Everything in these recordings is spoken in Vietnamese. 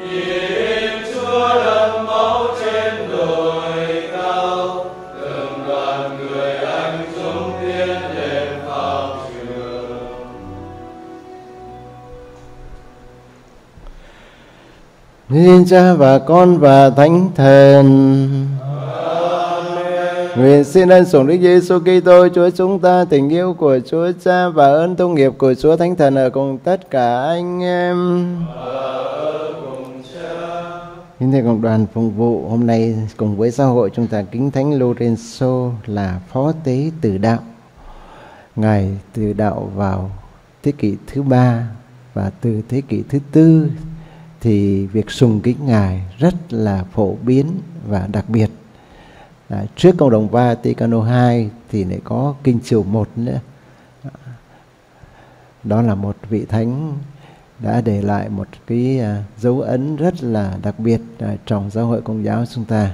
Nguyện Cha và Con và Thánh Thần. Nguyện xin ân sủng Đức Giêsu Kitô Chúa chúng ta, tình yêu của Chúa Cha và ơn thông nghiệp của Chúa Thánh Thần ở cùng tất cả anh em. Kính thưa cộng đoàn phục vụ, hôm nay cùng với giáo hội chúng ta kính Thánh Lorenzo là phó tế tử đạo. Ngài tử đạo vào thế kỷ thứ 3 và từ thế kỷ thứ 4 thì việc sùng kính Ngài rất là phổ biến và đặc biệt. Trước cộng đồng Vaticano II thì lại có Kinh Triều I nữa. Đó là một vị thánh đã để lại một cái dấu ấn rất là đặc biệt trong giáo hội Công giáo chúng ta.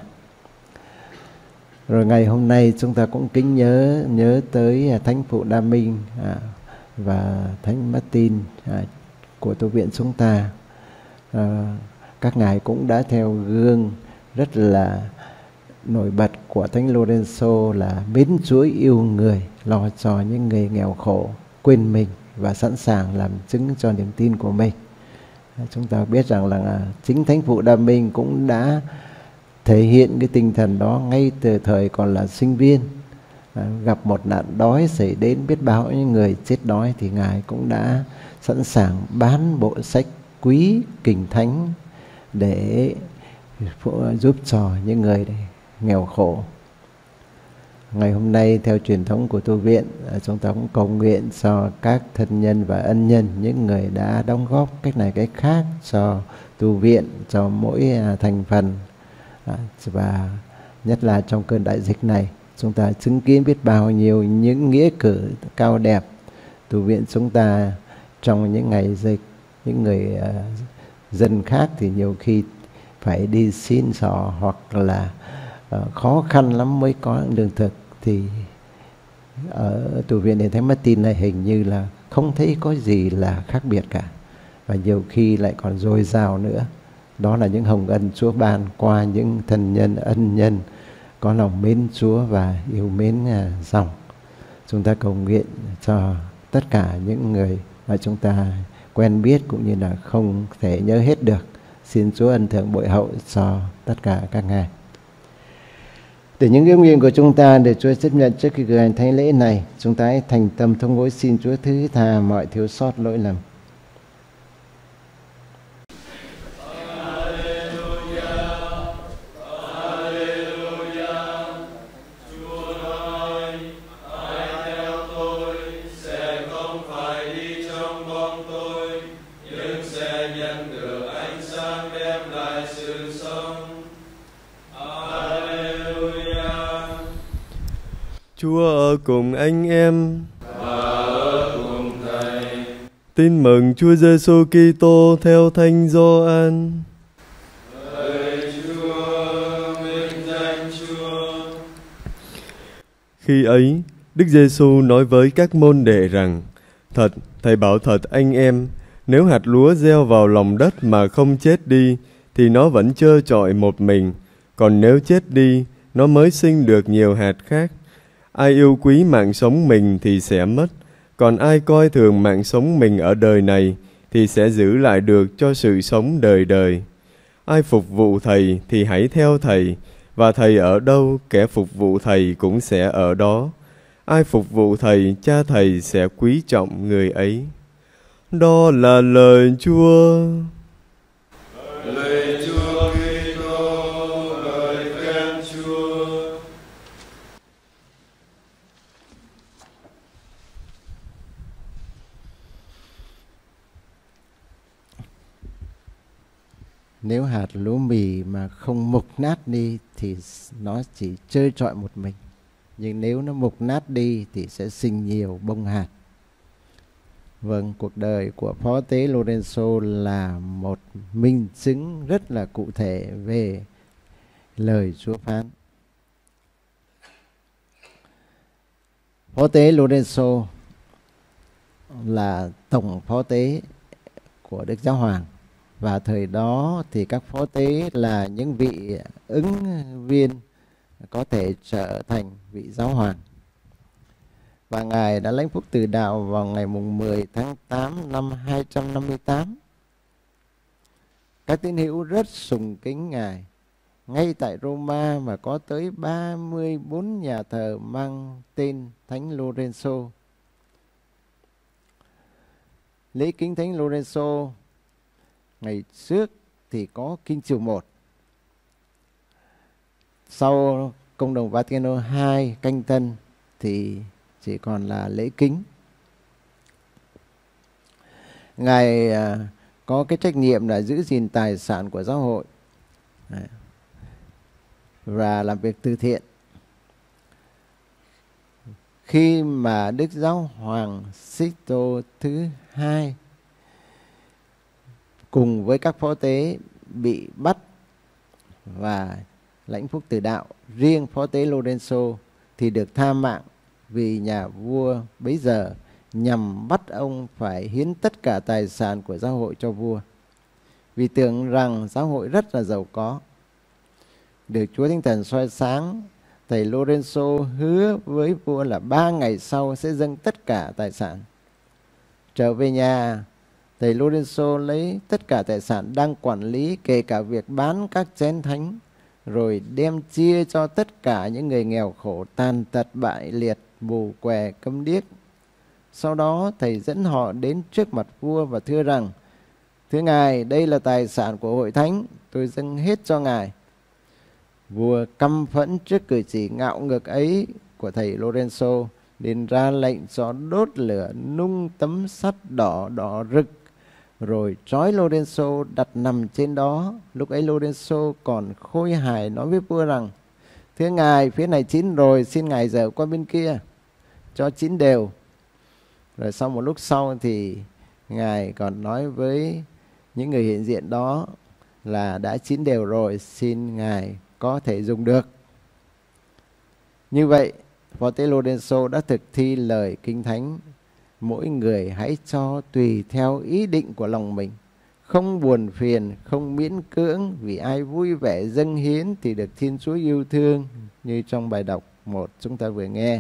Rồi ngày hôm nay chúng ta cũng kính nhớ tới Thánh Phụ Đa Minh và Thánh Martin của tu viện chúng ta. Các ngài cũng đã theo gương rất là nổi bật của Thánh Lorenzo là mến Chúa, yêu người, lo cho những người nghèo khổ, quên mình và sẵn sàng làm chứng cho niềm tin của mình. Chúng ta biết rằng là chính Thánh Phụ Đa Minh cũng đã thể hiện cái tinh thần đó ngay từ thời còn là sinh viên. Gặp một nạn đói xảy đến, biết bao những người chết đói thì ngài cũng đã sẵn sàng bán bộ sách quý kinh thánh để giúp cho những người nghèo khổ. Ngày hôm nay theo truyền thống của tu viện, chúng ta cũng cầu nguyện cho các thân nhân và ân nhân, những người đã đóng góp cách này cách khác cho tu viện, cho mỗi thành phần. Và nhất là trong cơn đại dịch này, chúng ta chứng kiến biết bao nhiêu những nghĩa cử cao đẹp tu viện chúng ta trong những ngày dịch. Những người dân khác thì nhiều khi phải đi xin xỏ hoặc là khó khăn lắm mới có lương thực, thì ở tu viện Đền Thánh Martin này hình như là không thấy có gì là khác biệt cả, và nhiều khi lại còn dồi dào nữa. Đó là những hồng ân Chúa ban qua những thân nhân ân nhân có lòng mến Chúa và yêu mến dòng. Chúng ta cầu nguyện cho tất cả những người mà chúng ta quen biết cũng như là không thể nhớ hết được. Xin Chúa ân thưởng bội hậu cho tất cả các ngài. Để những yêu nguyện của chúng ta để Chúa chấp nhận trước khi cử hành thánh lễ này, chúng ta hãy thành tâm thông gối xin Chúa thứ tha mọi thiếu sót lỗi lầm. Chúa ở cùng anh em và ở cùng Thầy. Tin mừng Chúa Giêsu Kitô theo Thánh Gioan. Lạy Chúa, vinh danh Chúa. Khi ấy, Đức Giêsu nói với các môn đệ rằng: Thật, Thầy bảo thật anh em, nếu hạt lúa gieo vào lòng đất mà không chết đi, thì nó vẫn trơ trọi một mình. Còn nếu chết đi, nó mới sinh được nhiều hạt khác. Ai yêu quý mạng sống mình thì sẽ mất, còn ai coi thường mạng sống mình ở đời này thì sẽ giữ lại được cho sự sống đời đời. Ai phục vụ Thầy thì hãy theo Thầy, và Thầy ở đâu, kẻ phục vụ Thầy cũng sẽ ở đó. Ai phục vụ Thầy, Cha Thầy sẽ quý trọng người ấy. Đó là lời Chúa. Lạy Chúa Kitô, lời khen Chúa. Nếu hạt lúa mì mà không mục nát đi thì nó chỉ trơ trọi một mình. Nhưng nếu nó mục nát đi thì sẽ sinh nhiều bông hạt. Vâng, cuộc đời của Phó Tế Lorenzo là một minh chứng rất là cụ thể về lời Chúa phán. Phó Tế Lorenzo là tổng phó tế của Đức Giáo Hoàng, Và thời đó thì các phó tế là những vị ứng viên có thể trở thành vị giáo hoàng. Và Ngài đã lãnh phúc từ đạo vào ngày 10 tháng 8 năm 258. Các tín hữu rất sùng kính Ngài. Ngay tại Roma mà có tới 34 nhà thờ mang tên Thánh Lorenzo. Lễ kính Thánh Lorenzo ngày trước thì có kinh chiều 1. Sau Công đồng Vaticano II canh tân thì chỉ còn là lễ kính. Ngài có cái trách nhiệm là giữ gìn tài sản của giáo hội và làm việc từ thiện. Khi mà Đức Giáo Hoàng Sixto thứ 2 cùng với các phó tế bị bắt và lãnh phúc tử đạo, riêng phó tế Lorenzo thì được tha mạng vì nhà vua bấy giờ nhằm bắt ông phải hiến tất cả tài sản của giáo hội cho vua, vì tưởng rằng giáo hội rất là giàu có. Được Chúa Thánh Thần soi sáng, thầy Lorenzo hứa với vua là 3 ngày sau sẽ dâng tất cả tài sản. Trở về nhà, thầy Lorenzo lấy tất cả tài sản đang quản lý, kể cả việc bán các chén thánh, rồi đem chia cho tất cả những người nghèo khổ, tàn tật, bại liệt, mù què, câm điếc. Sau đó thầy dẫn họ đến trước mặt vua và thưa rằng: thưa ngài, đây là tài sản của hội thánh, tôi dâng hết cho ngài. Vua căm phẫn trước cử chỉ ngạo ngược ấy của thầy Lorenzo, nên ra lệnh cho đốt lửa nung tấm sắt đỏ đỏ rực, rồi trói Lorenzo đặt nằm trên đó. Lúc ấy Lorenzo còn khôi hài nói với vua rằng: thưa ngài, phía này chín rồi, xin ngài dở qua bên kia cho chín đều. Rồi sau một lúc sau thì ngài còn nói với những người hiện diện đó là đã chín đều rồi, xin ngài có thể dùng được. Như vậy, phó tế Lorenzo đã thực thi lời Kinh Thánh: mỗi người hãy cho tùy theo ý định của lòng mình, không buồn phiền, không miễn cưỡng, vì ai vui vẻ dâng hiến thì được Thiên Chúa yêu thương, như trong bài đọc 1 chúng ta vừa nghe.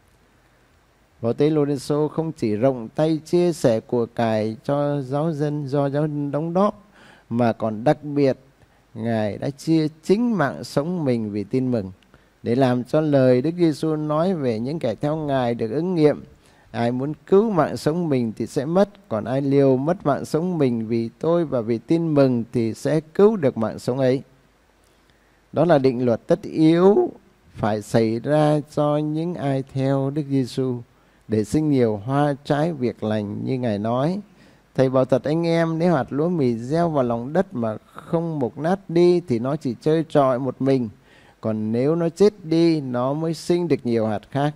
Phó tế Lorenzo không chỉ rộng tay chia sẻ của cải cho giáo dân do giáo dân đóng góp, mà còn đặc biệt Ngài đã chia chính mạng sống mình vì tin mừng, để làm cho lời Đức Giêsu nói về những kẻ theo Ngài được ứng nghiệm: ai muốn cứu mạng sống mình thì sẽ mất, còn ai liều mất mạng sống mình vì tôi và vì tin mừng thì sẽ cứu được mạng sống ấy. Đó là định luật tất yếu phải xảy ra cho những ai theo Đức Giêsu, để sinh nhiều hoa trái việc lành như Ngài nói. Thầy bảo thật anh em, nếu hạt lúa mì gieo vào lòng đất mà không mục nát đi thì nó chỉ trơ trọi một mình, còn nếu nó chết đi nó mới sinh được nhiều hạt khác.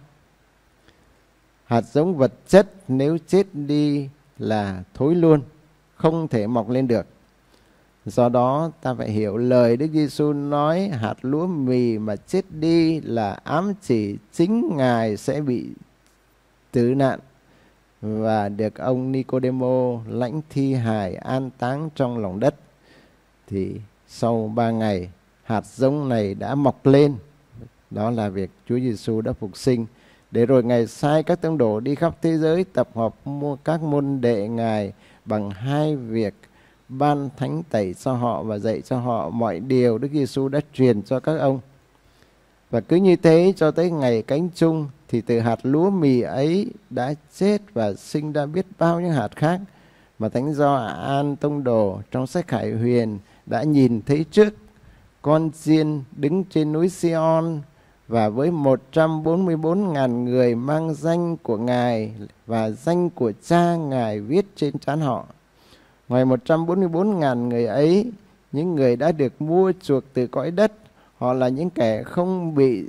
Hạt giống vật chất nếu chết đi là thối luôn, không thể mọc lên được. Do đó ta phải hiểu lời Đức Giêsu nói hạt lúa mì mà chết đi là ám chỉ chính Ngài sẽ bị tử nạn và được ông Nicodemo lãnh thi hài an táng trong lòng đất. Thì sau 3 ngày hạt giống này đã mọc lên. Đó là việc Chúa Giêsu đã phục sinh, để rồi Ngài sai các tông đồ đi khắp thế giới tập hợp các môn đệ Ngài bằng 2 việc: ban thánh tẩy cho họ và dạy cho họ mọi điều Đức Giêsu đã truyền cho các ông. Và cứ như thế cho tới ngày cánh chung, thì từ hạt lúa mì ấy đã chết và sinh ra biết bao nhiêu hạt khác mà Thánh Gioan tông đồ trong sách Khải Huyền đã nhìn thấy trước. Con chiên đứng trên núi Sion và với 144.000 người mang danh của Ngài và danh của Cha Ngài viết trên trán họ. Ngoài 144.000 người ấy, những người đã được mua chuộc từ cõi đất, họ là những kẻ không bị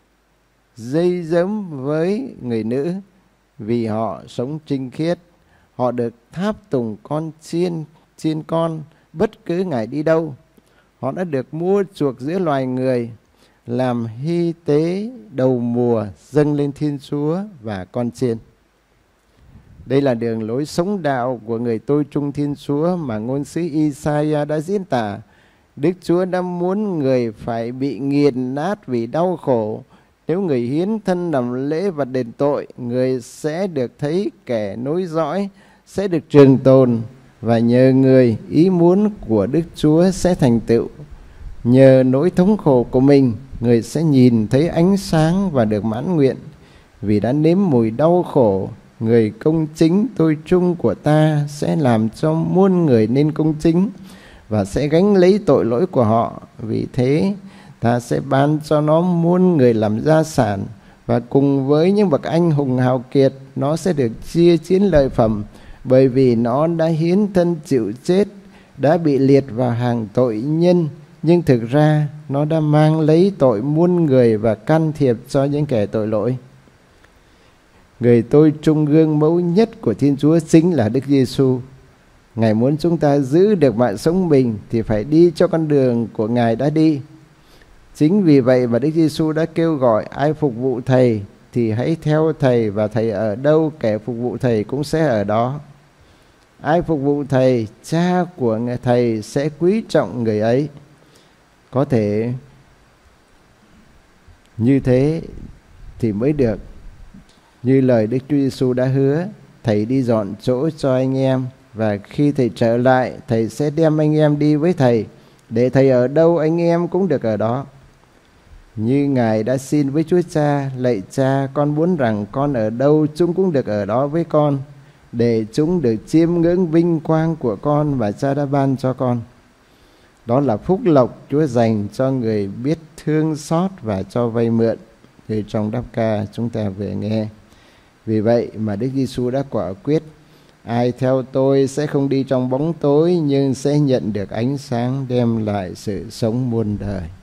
dây dẫm với người nữ, vì họ sống trinh khiết. Họ được tháp tùng con chiên con bất cứ Ngài đi đâu. Họ đã được mua chuộc giữa loài người, làm hy tế đầu mùa dâng lên Thiên Chúa và con chiên. Đây là đường lối sống đạo của người tôi trung Thiên Chúa mà ngôn sứ Isaiah đã diễn tả. Đức Chúa đã muốn người phải bị nghiền nát vì đau khổ. Nếu người hiến thân làm lễ và đền tội, người sẽ được thấy kẻ nối dõi, sẽ được trường tồn. Và nhờ người, ý muốn của Đức Chúa sẽ thành tựu. Nhờ nỗi thống khổ của mình, người sẽ nhìn thấy ánh sáng và được mãn nguyện. Vì đã nếm mùi đau khổ, người công chính tôi trung của ta sẽ làm cho muôn người nên công chính và sẽ gánh lấy tội lỗi của họ. Vì thế ta sẽ ban cho nó muôn người làm gia sản, và cùng với những bậc anh hùng hào kiệt, nó sẽ được chia chiến lợi phẩm, bởi vì nó đã hiến thân chịu chết, đã bị liệt vào hàng tội nhân, nhưng thực ra nó đã mang lấy tội muôn người và can thiệp cho những kẻ tội lỗi. Người tôi trung gương mẫu nhất của Thiên Chúa chính là Đức Giêsu. Ngài muốn chúng ta giữ được mạng sống mình thì phải đi cho con đường của Ngài đã đi. Chính vì vậy mà Đức Giêsu đã kêu gọi ai phục vụ Thầy thì hãy theo Thầy, và Thầy ở đâu kẻ phục vụ Thầy cũng sẽ ở đó. Ai phục vụ Thầy, Cha của Thầy sẽ quý trọng người ấy. Có thể như thế thì mới được. Như lời Đức Chúa Giêsu đã hứa, Thầy đi dọn chỗ cho anh em, và khi Thầy trở lại, Thầy sẽ đem anh em đi với Thầy, để Thầy ở đâu anh em cũng được ở đó. Như Ngài đã xin với Chúa Cha: lạy Cha, con muốn rằng con ở đâu chúng cũng được ở đó với con, để chúng được chiêm ngưỡng vinh quang của con mà Cha đã ban cho con. Đó là phúc lộc Chúa dành cho người biết thương xót và cho vay mượn, như trong đáp ca chúng ta vừa nghe. Vì vậy mà Đức Giêsu đã quả quyết: ai theo tôi sẽ không đi trong bóng tối, nhưng sẽ nhận được ánh sáng đem lại sự sống muôn đời.